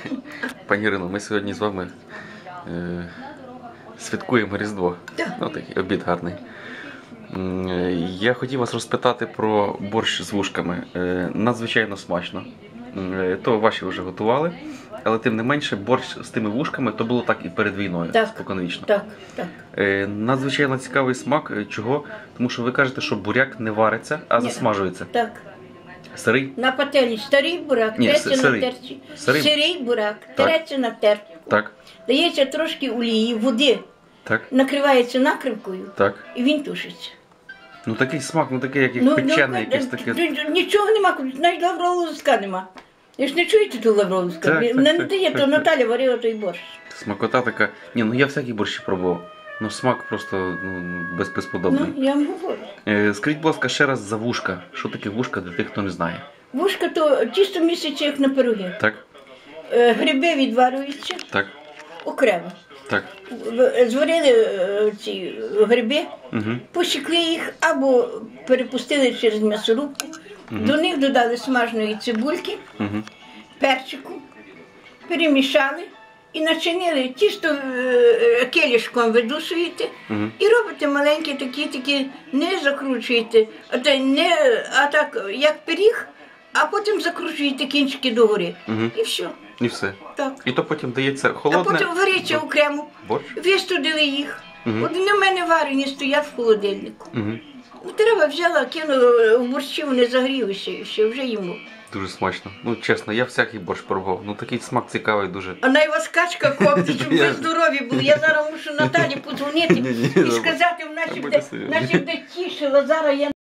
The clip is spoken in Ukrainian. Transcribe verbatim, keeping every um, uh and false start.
Пані Ірино, ми сьогодні з вами е, святкуємо Різдво. Ну, такий обід гарний. Е, я хотів вас розпитати про борщ з вушками. Е, надзвичайно смачно. Е, то ваші вже готували, але тим не менше борщ з тими вушками то було так і перед війною, так, споконвічно. Так, так. Е, надзвичайно цікавий смак. Чого? Тому що ви кажете, що буряк не вариться, а Ні. засмажується. Так. Сирий? На пательні старий бурак, Ні, тереться сирий. на терці. Сирий? Сирий бурак, Так. тереться на терці. Так. Дається трошки олії, води, Так. накривається накривкою Так. і він тушиться. Ну такий смак, ну такий, як, як печене, якесь таке. ну, Нічого нема, навіть лаврового листка нема. Ви ж не чуєте ту лаврового листка? Так, так, Мене не так, дає, так, то так. Наталя варила той борщ. Смакота така. Ні, ну я всякий борщ пробував. Ну смак просто ну, без, безподобний. Ну, я вам говорю. Е, скажіть, будь ласка, ще раз за вушка. Що таке вушка для тих, хто не знає? Вушка то тісто місяці, як на пироги. Так? Е, Гриби відварюються Так. окремо. Так. В- Зварили е, ці гриби, Угу. посікли їх або перепустили через м'ясорубку. До них додали смаженої цибульки, Угу. перчику, перемішали і начинили тісто е, келішком видушуєте Мгм. і робите маленькі такі, такі, не закручуєте, а, та не, а так, як пиріг, а потім закручуєте кінчики догори. Мгм. І все. І все. Так. І то потім дається А холодне. потім вариться окремо. Борщ? Вистудили їх. Мгм. Одні в мене варені стоять в холодильнику. Угу. Ну, треба взяла, кинула в борщі, вони загрілися і все, вже йому. Дуже смачно. Ну чесно, я всякий борщ пробував. Ну такий смак цікавий дуже. А най вас качка коптить, щоб ви здорові були. Я зараз мушу Наталі подзвонити Ні-ні, і добре. сказати, в наші Будьте де, собі. наші де тішила, зараз я